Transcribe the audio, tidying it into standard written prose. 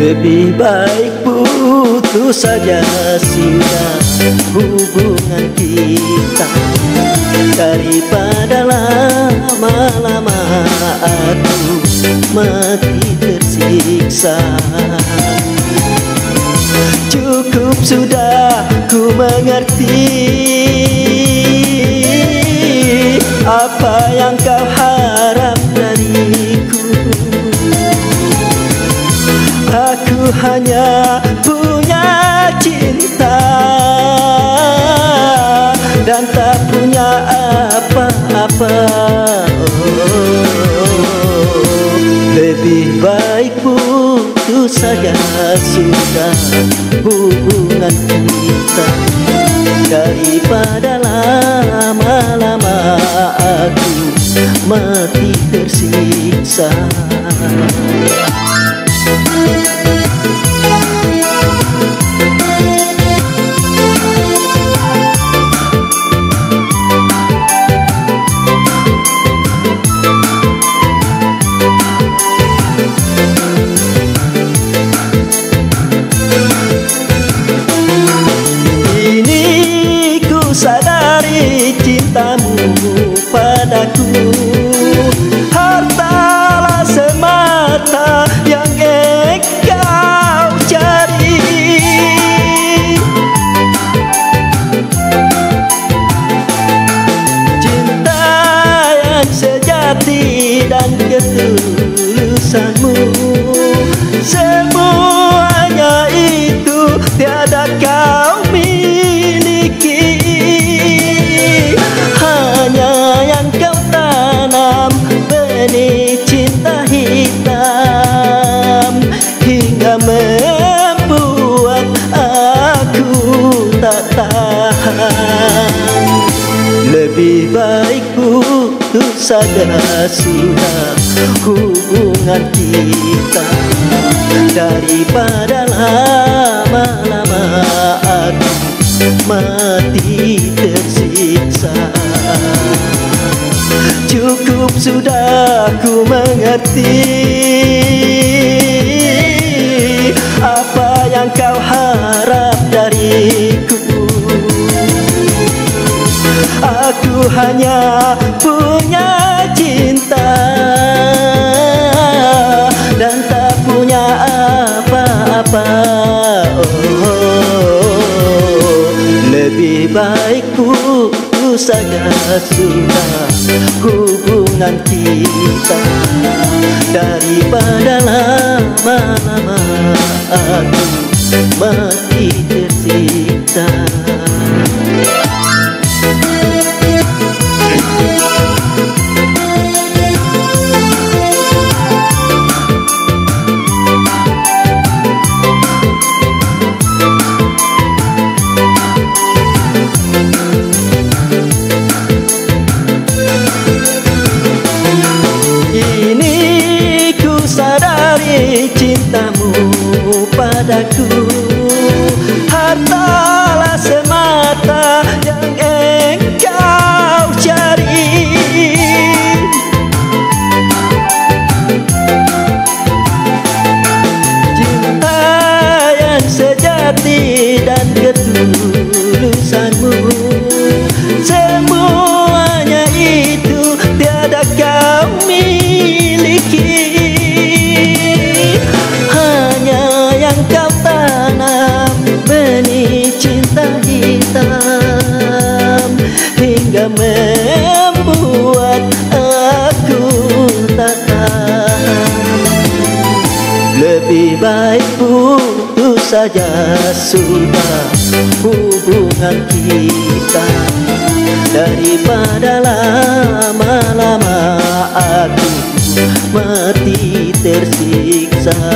Lebih baik putus saja sudah hubungan kita, daripada lama-lama aku mati tersiksa. Cukup sudah ku mengerti apa yang kau harap dariku. Aku hanya punya cinta dan tak punya apa-apa. Lebih baik putus saja sudah hubungan kita, daripada lama-lama aku mati tersiksa. Kini ku sadari cintamu padaku hartalah semata yang engkau cari. Cinta yang sejati dan ketulusanmu, semuanya itu tiada kau miliki. Hanya yang kau tanam benih cinta hitam, hingga membuat aku tak tahan. Lebih baik putus saja sudah hubungan kita, daripada lama-lama aku mati tersiksa. Cukup sudah ku mengerti apa yang kau harap dariku. Aku hanya punya cinta dan tak punya apa-apa. Lebih baik putus saja sudah hubungan kita, daripada lama-lama aku mati tersiksa. Kini ku sadari cintamu padaku hartalah semata yang engkau cari. Cinta yang sejati dan ketulusanmu, semuanya itu tiada kau miliki. Hanya yang kau tanam benih cinta hitam, hingga membuat aku tak tahan. Lebih baik putus saja sudah hubungan kita, daripada lama-lama aku mati tersiksa.